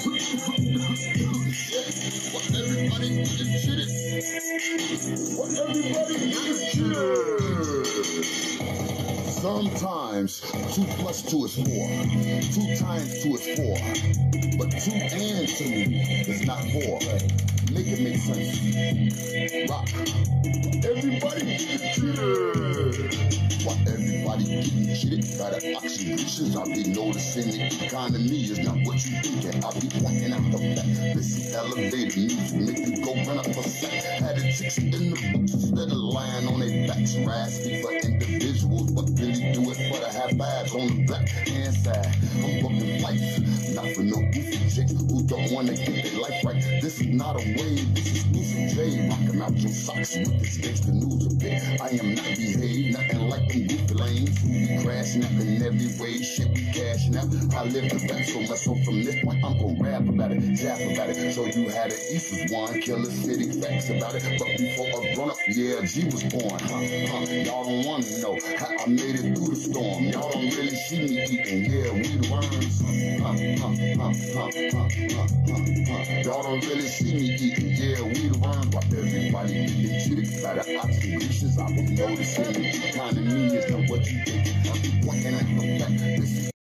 What everybody is cheated. What everybody is cheated. Sometimes 2 plus 2 is 4. 2 times 2 is 4. But 2 and 2 is not 4. Make it make sense. Rock. Everybody getting cheated. Why everybody getting cheated by the oxygenation? I be noticing the economy is not what you thinking. I be pointing out the fact. This is elevated music, make you go run up a sack. Had the chicks in the boots instead of lying on their backs. Raspy for individuals, but really do it for the half-abs on the back hand side. I'm booking flights, not for no goofy chicks who don't want to get their life right. This is not a wave, this is Lucy J. Rocking out your socks with this gangsta news a bit. I am not behaved, nothing like them goofy lanes who be crashing out in every way. Shit, we cashing out. I live the rap so much, so from this point I'm gon' rap about it, jab about it. So you had an East was one, Killer City facts about it. But before a run up, yeah, G was born. Y'all don't wanna know how I made it through the storm. Y'all don't really see me eating, yeah, we the worms. Y'all don't really see me eating, yeah, we the worms. Why everybody getting cheated by the oxygenation? I been noticing the economy is not what you think. I'm pointing at the fact.